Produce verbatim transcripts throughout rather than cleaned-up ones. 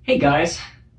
Hey guys,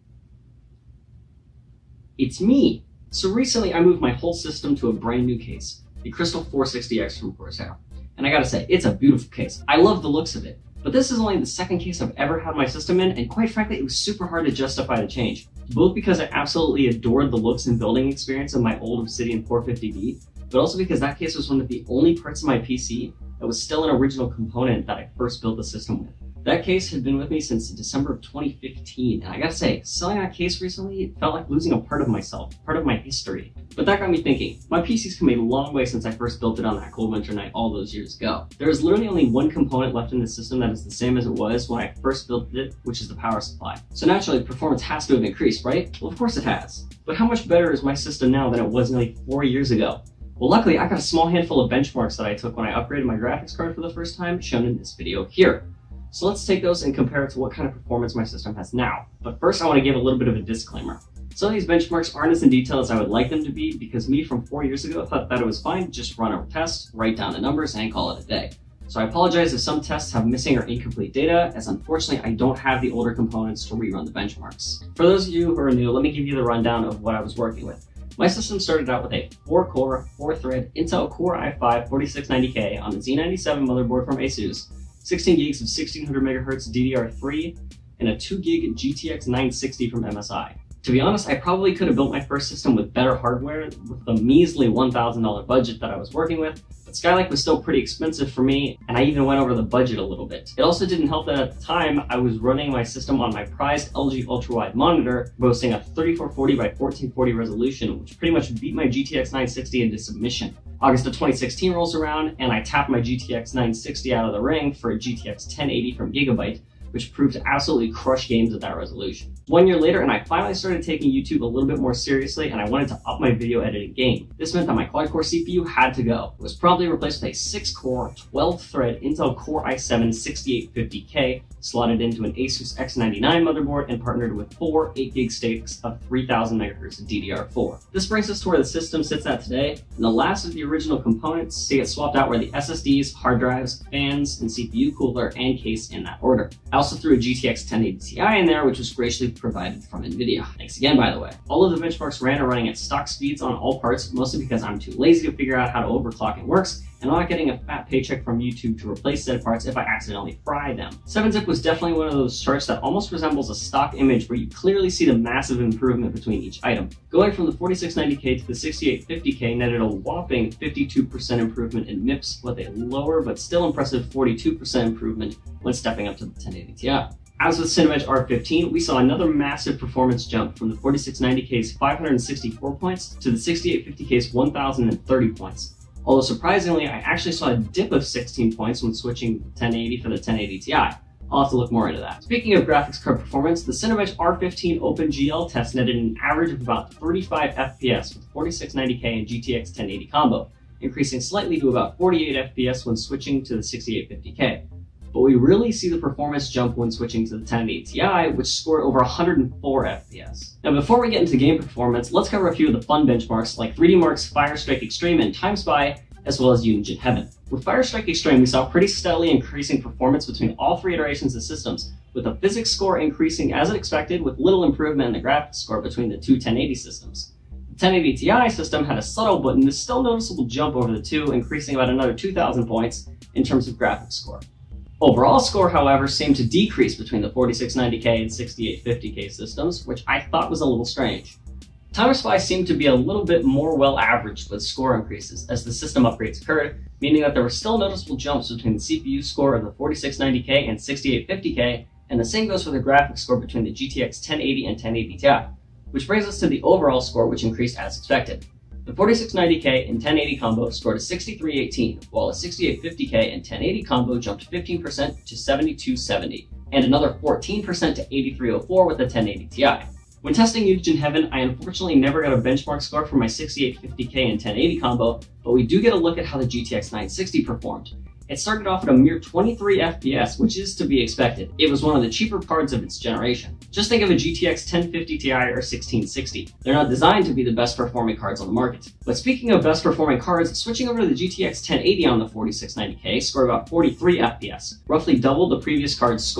it's me. So recently I moved my whole system to a brand new case, the Crystal four sixty X from Corsair. And I gotta say, it's a beautiful case. I love the looks of it, but this is only the second case I've ever had my system in, and quite frankly, it was super hard to justify the change. Both because I absolutely adored the looks and building experience of my old Obsidian four fifty B, but also because that case was one of the only parts of my P C that was still an original component that I first built the system with. That case had been with me since December of twenty fifteen, and I gotta say, selling that case recently, it felt like losing a part of myself, part of my history. But that got me thinking, my P C's come a long way since I first built it on that cold winter night all those years ago. There is literally only one component left in the system that is the same as it was when I first built it, which is the power supply. So naturally, performance has to have increased, right? Well, of course it has. But how much better is my system now than it was nearly four years ago? Well, luckily, I got a small handful of benchmarks that I took when I upgraded my graphics card for the first time, shown in this video here. So let's take those and compare it to what kind of performance my system has now. But first, I want to give a little bit of a disclaimer. Some of these benchmarks aren't as in detail as I would like them to be, because me from four years ago thought that it was fine to just run a test, write down the numbers, and call it a day. So I apologize if some tests have missing or incomplete data, as unfortunately I don't have the older components to rerun the benchmarks. For those of you who are new, let me give you the rundown of what I was working with. My system started out with a four core, four thread Intel Core i five forty-six ninety K on the Z ninety-seven motherboard from ASUS, sixteen gigs of sixteen hundred megahertz D D R three, and a two gig G T X nine sixty from M S I. To be honest, I probably could have built my first system with better hardware with the measly one thousand dollar budget that I was working with, but Skylake was still pretty expensive for me, and I even went over the budget a little bit. It also didn't help that at the time, I was running my system on my prized L G ultra-wide monitor, boasting a thirty-four forty by fourteen forty resolution, which pretty much beat my G T X nine sixty into submission. August of twenty sixteen rolls around, and I tapped my G T X nine sixty out of the ring for a G T X ten eighty from Gigabyte, which proved to absolutely crush games at that resolution. One year later, and I finally started taking YouTube a little bit more seriously, and I wanted to up my video editing game. This meant that my quad-core C P U had to go. It was promptly replaced with a six core, twelve thread Intel Core i seven sixty-eight fifty K, slotted into an ASUS X ninety-nine motherboard, and partnered with four eight gig sticks of three thousand megahertz of D D R four. This brings us to where the system sits at today, and the last of the original components to get swapped out were the S S Ds, hard drives, fans, and C P U cooler and case in that order. I also threw a G T X ten eighty Ti in there, which was graciously provided from NVIDIA. Thanks again, by the way. All of the benchmarks ran are running at stock speeds on all parts, mostly because I'm too lazy to figure out how to overclock it works, and I'm not getting a fat paycheck from YouTube to replace said parts if I accidentally fry them. seven zip was definitely one of those charts that almost resembles a stock image where you clearly see the massive improvement between each item. Going from the forty-six ninety K to the sixty-eight fifty K netted a whopping fifty-two percent improvement in M I P S, with a lower but still impressive forty-two percent improvement when stepping up to the ten eighty Ti. As with Cinebench R fifteen, we saw another massive performance jump from the forty-six ninety K's five hundred sixty-four points to the sixty-eight fifty K's one thousand thirty points. Although surprisingly, I actually saw a dip of sixteen points when switching to ten eighty for the ten eighty Ti. I'll have to look more into that. Speaking of graphics card performance, the Cinebench R fifteen OpenGL test netted an average of about thirty-five F P S with forty-six ninety K and G T X ten eighty combo, increasing slightly to about forty-eight F P S when switching to the sixty-eight fifty K. But we really see the performance jump when switching to the ten eighty Ti, which scored over one hundred four F P S. Now before we get into game performance, let's cover a few of the fun benchmarks like three D Mark's Firestrike Extreme and TimeSpy, as well as Unigine Heaven. With Firestrike Extreme, we saw pretty steadily increasing performance between all three iterations of systems, with the physics score increasing as expected with little improvement in the graphics score between the two ten eighty systems. The ten eighty Ti system had a subtle but still noticeable jump over the two, increasing about another two thousand points in terms of graphics score. Overall score, however, seemed to decrease between the forty-six ninety K and sixty-eight fifty K systems, which I thought was a little strange. TimeSpy seemed to be a little bit more well-averaged with score increases as the system upgrades occurred, meaning that there were still noticeable jumps between the C P U score of the forty-six ninety K and sixty-eight fifty K, and the same goes for the graphics score between the G T X ten eighty and ten eighty Ti, which brings us to the overall score, which increased as expected. The forty-six ninety K and ten eighty combo scored a sixty-three eighteen, while a sixty-eight fifty K and ten eighty combo jumped fifteen percent to seventy-two seventy, and another fourteen percent to eighty-three oh four with the ten eighty Ti. When testing Unigine Heaven, I unfortunately never got a benchmark score for my sixty-eight fifty K and ten eighty combo, but we do get a look at how the G T X nine sixty performed. It started off at a mere twenty-three F P S, which is to be expected. It was one of the cheaper cards of its generation. Just think of a G T X ten fifty Ti or sixteen sixty. They're not designed to be the best performing cards on the market. But speaking of best performing cards, switching over to the G T X ten eighty on the forty-six ninety K scored about forty-three F P S, roughly double the previous card's score.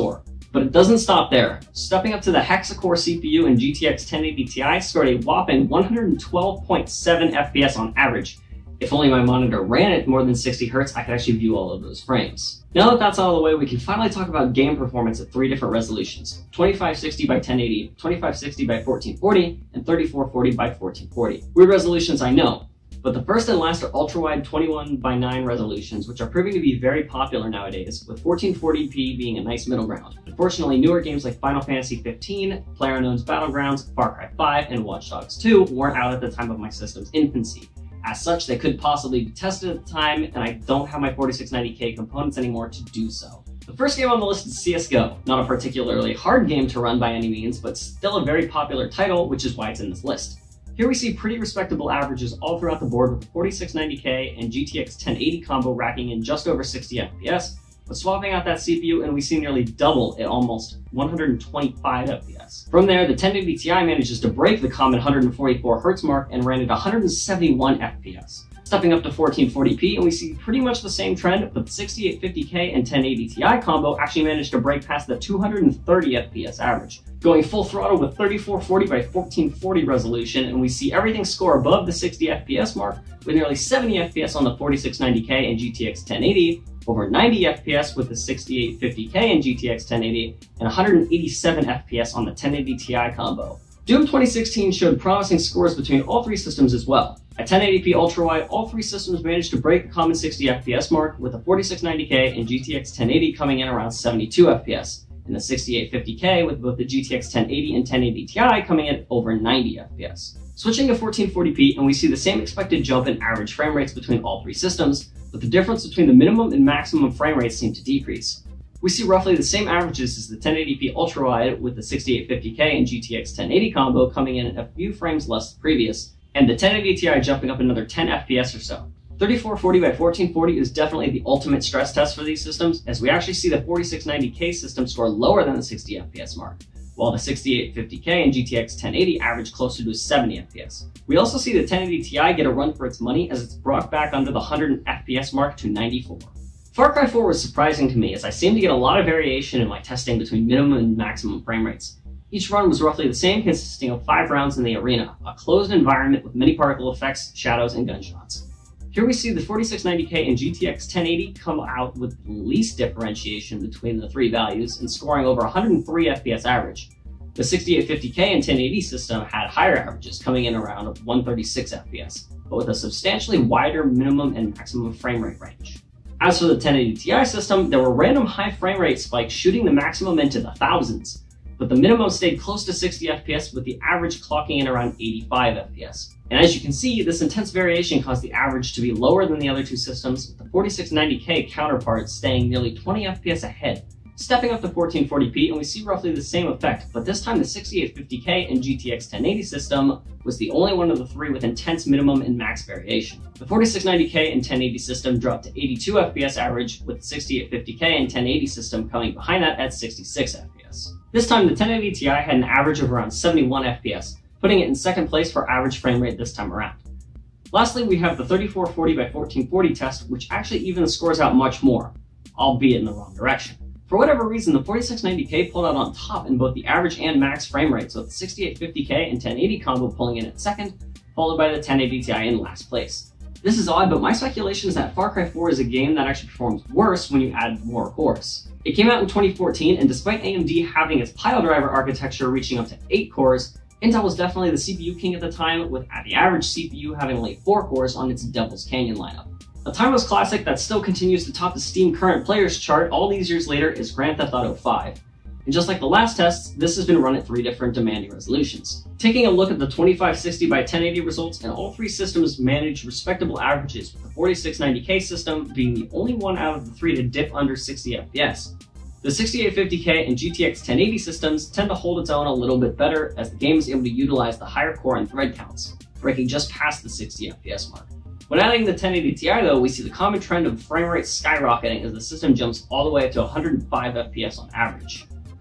But it doesn't stop there. Stepping up to the hexa-core C P U in G T X ten eighty Ti scored a whopping one hundred twelve point seven F P S on average. If only my monitor ran at more than sixty hertz, I could actually view all of those frames. Now that that's out of the way, we can finally talk about game performance at three different resolutions: twenty-five sixty by ten eighty, twenty-five sixty by fourteen forty, and thirty-four forty by fourteen forty. Weird resolutions, I know, but the first and last are ultra-wide twenty-one by nine resolutions, which are proving to be very popular nowadays, with fourteen forty p being a nice middle ground. Unfortunately, newer games like Final Fantasy fifteen, PlayerUnknown's Battlegrounds, Far Cry five, and Watch Dogs two weren't out at the time of my system's infancy. As such, they could possibly be tested at the time, and I don't have my forty-six ninety K components anymore to do so. The first game on the list is C S G O. Not a particularly hard game to run by any means, but still a very popular title, which is why it's in this list. Here we see pretty respectable averages all throughout the board, with the forty-six ninety K and G T X ten eighty combo racking in just over sixty F P S, but swapping out that C P U and we see nearly double at almost one hundred twenty-five F P S. From there, the ten eighty Ti manages to break the common one hundred forty-four hertz mark and ran at one hundred seventy-one F P S. Stepping up to fourteen forty p, and we see pretty much the same trend, but the sixty-eight fifty K and ten eighty Ti combo actually managed to break past the two hundred thirty F P S average. Going full throttle with thirty-four forty by fourteen forty resolution, and we see everything score above the sixty F P S mark, with nearly seventy F P S on the forty-six ninety K and G T X ten eighty, over ninety F P S with the sixty-eight fifty K and G T X ten eighty, and one hundred eighty-seven F P S on the ten eighty Ti combo. Doom twenty sixteen showed promising scores between all three systems as well. At ten eighty p ultra-wide, all three systems managed to break the common sixty F P S mark, with the forty-six ninety K and G T X ten eighty coming in around seventy-two F P S, and the sixty-eight fifty K with both the G T X ten eighty and ten eighty Ti coming in over ninety F P S. Switching to fourteen forty p, and we see the same expected jump in average frame rates between all three systems, but the difference between the minimum and maximum frame rates seem to decrease. We see roughly the same averages as the ten eighty p ultra-wide, with the sixty-eight fifty K and G T X ten eighty combo coming in a few frames less than previous, and the ten eighty Ti jumping up another ten F P S or so. thirty-four forty by fourteen forty is definitely the ultimate stress test for these systems, as we actually see the forty-six ninety K system score lower than the sixty F P S mark, while the sixty-eight fifty K and G T X ten eighty average closer to seventy F P S. We also see the ten eighty Ti get a run for its money, as it's brought back under the one hundred F P S mark to ninety-four. Far Cry four was surprising to me, as I seemed to get a lot of variation in my testing between minimum and maximum frame rates. Each run was roughly the same, consisting of five rounds in the arena, a closed environment with many particle effects, shadows, and gunshots. Here we see the forty-six ninety K and G T X ten eighty come out with the least differentiation between the three values and scoring over one hundred three F P S average. The sixty-eight fifty K and ten eighty system had higher averages, coming in around one thirty-six F P S, but with a substantially wider minimum and maximum frame rate range. As for the ten eighty Ti system, there were random high frame rate spikes shooting the maximum into the thousands, but the minimum stayed close to sixty F P S, with the average clocking in around eighty-five F P S. And as you can see, this intense variation caused the average to be lower than the other two systems, with the forty-six ninety K counterpart staying nearly twenty F P S ahead. Stepping up to fourteen forty p, and we see roughly the same effect, but this time the sixty-eight fifty K and G T X ten eighty system was the only one of the three with intense minimum and max variation. The forty-six ninety K and ten eighty system dropped to eighty-two F P S average, with the sixty-eight fifty K and ten eighty system coming behind that at sixty-six F P S. This time the ten eighty Ti had an average of around seventy-one F P S, putting it in second place for average frame rate this time around. Lastly, we have the thirty-four forty by fourteen forty test, which actually even scores out much more, albeit in the wrong direction. For whatever reason, the forty-six ninety K pulled out on top in both the average and max frame rates, with the sixty-eight fifty K and ten eighty combo pulling in at second, followed by the ten eighty Ti in last place. This is odd, but my speculation is that Far Cry four is a game that actually performs worse when you add more cores. It came out in twenty fourteen, and despite A M D having its pile driver architecture reaching up to eight cores, Intel was definitely the C P U king at the time, with the average C P U having only four cores on its Devil's Canyon lineup. A timeless classic that still continues to top the Steam current players chart all these years later is Grand Theft Auto five. And just like the last tests, this has been run at three different demanding resolutions. Taking a look at the twenty-five sixty by ten eighty results, and all three systems manage respectable averages, with the forty-six ninety K system being the only one out of the three to dip under sixty F P S. The sixty-eight fifty K and G T X ten eighty systems tend to hold its own a little bit better, as the game is able to utilize the higher core and thread counts, breaking just past the sixty F P S mark. When adding the ten eighty Ti though, we see the common trend of frame rate skyrocketing as the system jumps all the way up to one hundred five F P S on average.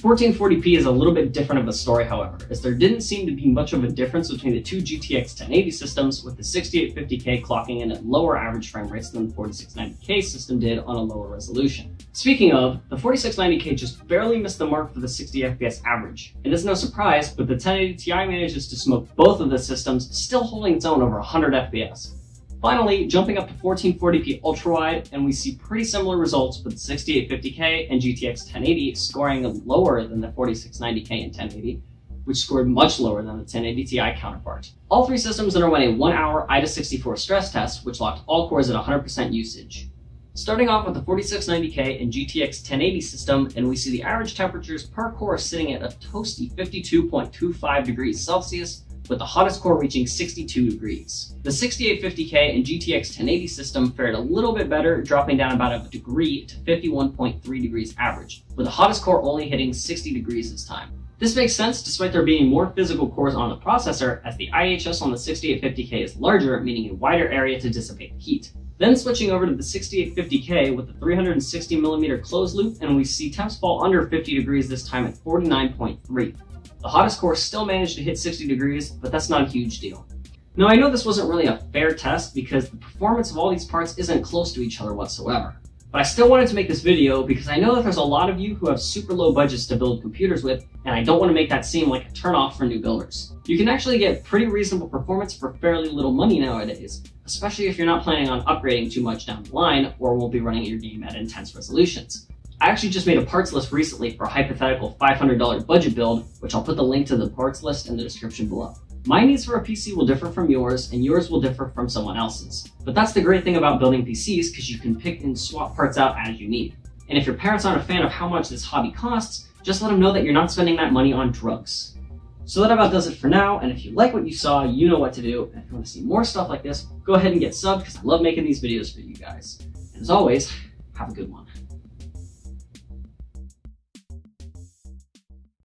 fourteen forty p is a little bit different of a story, however, as there didn't seem to be much of a difference between the two G T X ten eighty systems, with the sixty-eight fifty K clocking in at lower average frame rates than the forty-six ninety K system did on a lower resolution. Speaking of, the forty-six ninety K just barely missed the mark for the sixty F P S average. It is no surprise, but the ten eighty Ti manages to smoke both of the systems, still holding its own over one hundred F P S. Finally, jumping up to fourteen forty p ultra-wide, and we see pretty similar results with the sixty-eight fifty K and G T X ten eighty scoring lower than the forty-six ninety K and ten eighty, which scored much lower than the ten eighty Ti counterpart. All three systems underwent a one hour I D A sixty-four stress test, which locked all cores at one hundred percent usage. Starting off with the forty-six ninety K and G T X ten eighty system, and we see the average temperatures per core sitting at a toasty fifty-two point two five degrees Celsius, with the hottest core reaching sixty-two degrees. The sixty-eight fifty K and G T X ten eighty system fared a little bit better, dropping down about a degree to fifty-one point three degrees average, with the hottest core only hitting sixty degrees this time. This makes sense despite there being more physical cores on the processor, as the I H S on the sixty-eight fifty K is larger, meaning a wider area to dissipate heat. Then switching over to the sixty-eight fifty K with the three hundred sixty millimeter closed loop, and we see temps fall under fifty degrees this time at forty-nine point three. The hottest core still managed to hit sixty degrees, but that's not a huge deal. Now, I know this wasn't really a fair test because the performance of all these parts isn't close to each other whatsoever. But I still wanted to make this video because I know that there's a lot of you who have super low budgets to build computers with, and I don't want to make that seem like a turnoff for new builders. You can actually get pretty reasonable performance for fairly little money nowadays, especially if you're not planning on upgrading too much down the line or won't be running your game at intense resolutions. I actually just made a parts list recently for a hypothetical five hundred dollar budget build, which I'll put the link to the parts list in the description below. My needs for a P C will differ from yours, and yours will differ from someone else's. But that's the great thing about building P Cs, because you can pick and swap parts out as you need. And if your parents aren't a fan of how much this hobby costs, just let them know that you're not spending that money on drugs. So that about does it for now, and if you like what you saw, you know what to do. And if you want to see more stuff like this, go ahead and get subbed, because I love making these videos for you guys. And as always, have a good one.